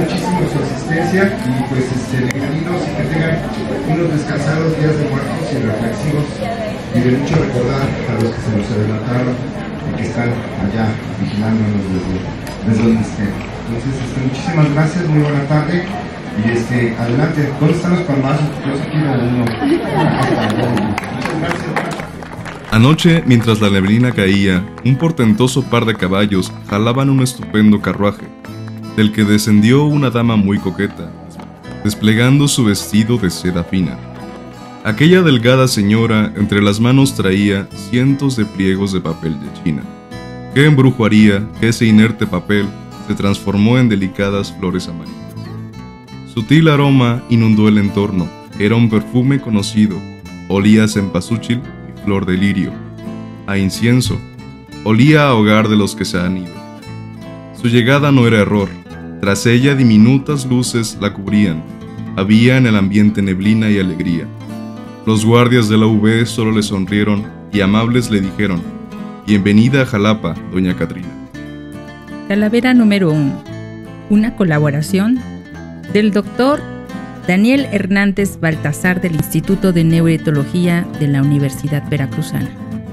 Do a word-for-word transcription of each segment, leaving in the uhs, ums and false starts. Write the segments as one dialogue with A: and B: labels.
A: muchísimo su asistencia y pues este, bienvenidos y que tengan unos descansados días de muertos y reflexivos y de mucho recordar a los que se nos adelantaron y que están allá vigilándonos desde, desde donde estén. Entonces, este, muchísimas gracias, muy buena tarde y este, adelante. ¿Dónde están los palmazos? Yo sí quiero uno. Muchas gracias.
B: Anoche, mientras la neblina caía, un portentoso par de caballos jalaban un estupendo carruaje, del que descendió una dama muy coqueta, desplegando su vestido de seda fina. Aquella delgada señora entre las manos traía cientos de pliegos de papel de China. ¿Qué embrujo haría que ese inerte papel se transformó en delicadas flores amarillas? Sutil aroma inundó el entorno, era un perfume conocido, olía a cempasúchil y flor de lirio, a incienso, olía a hogar de los que se han ido. Su llegada no era error, tras ella diminutas luces la cubrían, había en el ambiente neblina y alegría. Los guardias de la U B solo le sonrieron y amables le dijeron: bienvenida a Jalapa, doña Catrina.
C: Calavera número uno. Una colaboración del doctor Daniel Hernández Baltasar del Instituto de Neuroetología de la Universidad Veracruzana.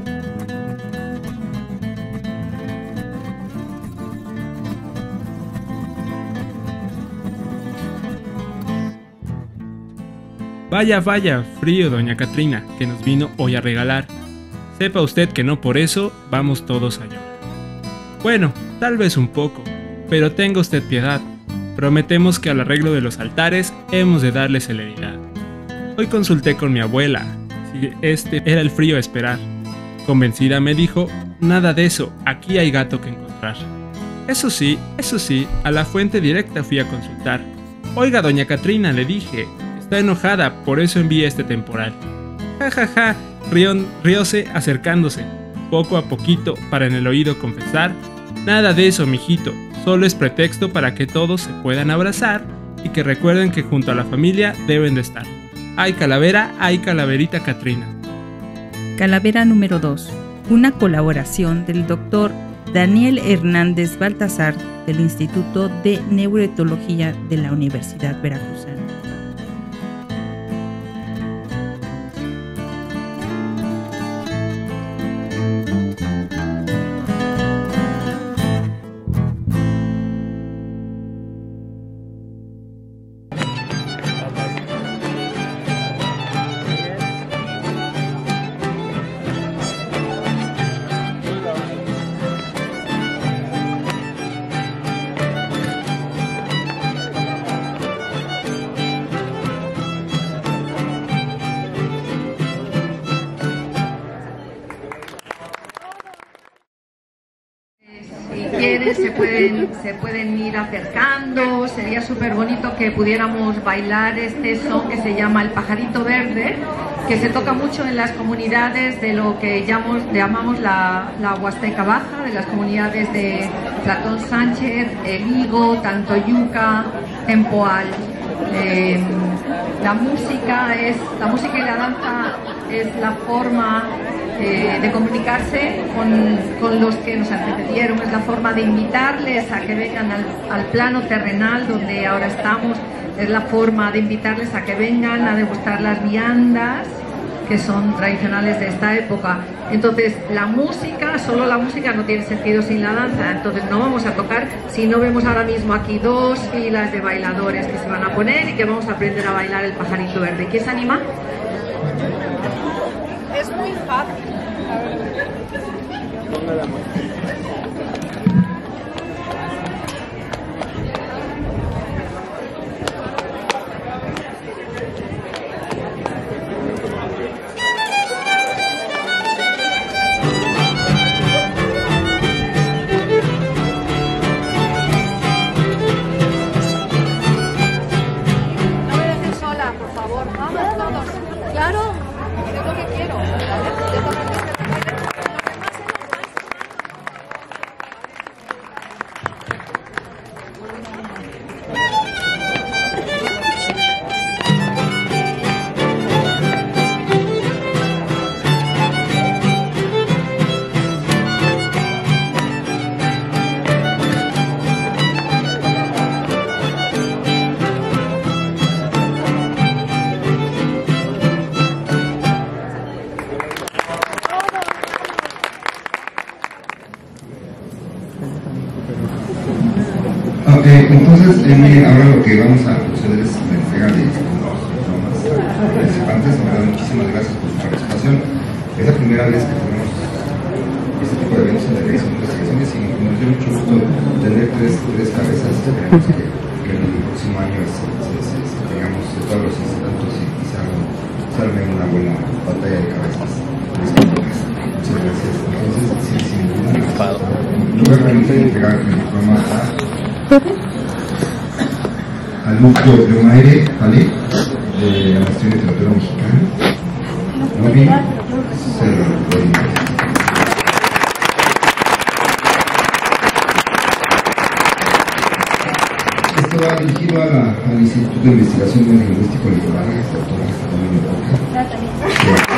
D: Vaya, vaya, frío, doña Catrina, que nos vino hoy a regalar. Sepa usted que no por eso vamos todos a llorar. Bueno, tal vez un poco, pero tenga usted piedad. Prometemos que al arreglo de los altares hemos de darle celeridad. Hoy consulté con mi abuela si este era el frío a esperar. Convencida me dijo: nada de eso, aquí hay gato que encontrar. Eso sí, eso sí, a la fuente directa fui a consultar. Oiga, doña Catrina, le dije, está enojada, por eso envía este temporal. Ja ja ja, rió, rióse acercándose, poco a poquito, para en el oído confesar: nada de eso, mijito, solo es pretexto para que todos se puedan abrazar y que recuerden que junto a la familia deben de estar. Ay calavera, ay calaverita Catrina.
C: Calavera número dos. Una colaboración del doctor Daniel Hernández Baltasar del Instituto de Neuroetología de la Universidad Veracruzana.
E: Se pueden, se pueden ir acercando. Sería súper bonito que pudiéramos bailar este son que se llama el pajarito verde, que se toca mucho en las comunidades de lo que llamamos, llamamos la, la Huasteca Baja, de las comunidades de Platón Sánchez, El Higo, Tantoyuca, Tempoal. Eh, la música es la música y la danza es la forma eh, de comunicarse con, con los que nos antecedieron, es la forma de invitarles a que vengan al, al plano terrenal donde ahora estamos, es la forma de invitarles a que vengan a degustar las viandas que son tradicionales de esta época. Entonces la música, solo la música no tiene sentido sin la danza, entonces no vamos a tocar si no vemos ahora mismo aquí dos filas de bailadores que se van a poner y que vamos a aprender a bailar el pajarito verde. ¿Quién se anima?
F: Es muy fácil.
A: ahora lo que vamos a proceder es la entrega de los diplomas a los participantes. De verdad, muchísimas gracias por su participación. Es la primera vez que tenemos este tipo de eventos en la Dirección de Investigaciones y nos dio mucho gusto tener tres, tres cabezas. Esperemos que, que en el próximo año se, se, se, se tengamos todos los institutos y, y se arme una buena batalla de cabezas. Muchas gracias. Entonces, sí, sin ninguna duda, yo voy a permitir entregar el diploma a al Lucio Leomaire Ale, de la Maestría en Literatura Mexicana. Muy bien, se lo doy. Esto va dirigido a la, al Instituto de Investigación de Lingüístico Litoral, que se autora esta también época.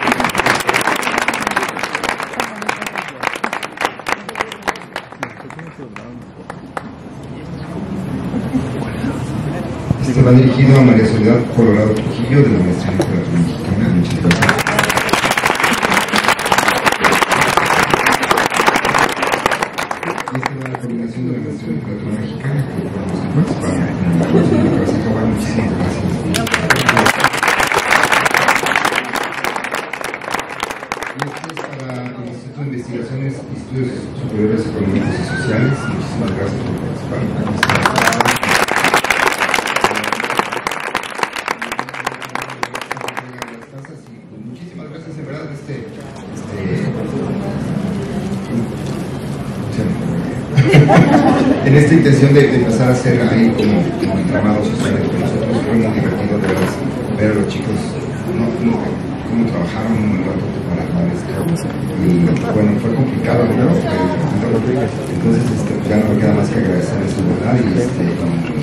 A: Este va dirigido a María Soledad Colorado Trujillo, de la Maestría en Literatura Mexicana. Muchas gracias. Y esta es la coordinación de la Maestría en Literatura Mexicana, que podemos participar en la próxima que vas a acabar. Muchísimas gracias. Y esto es para el Instituto de Investigaciones y Estudios Superiores Económicos y Sociales. Muchísimas gracias por participar. En esta intención de, de empezar a hacer ahí como, como entramados sociales con nosotros, fue muy divertido de ver, ver a los chicos no, no, cómo trabajaron un rato para, para esto. Y bueno, fue complicado, ¿no? Entonces este, ya no me queda más que agradecerles su verdad y, este, y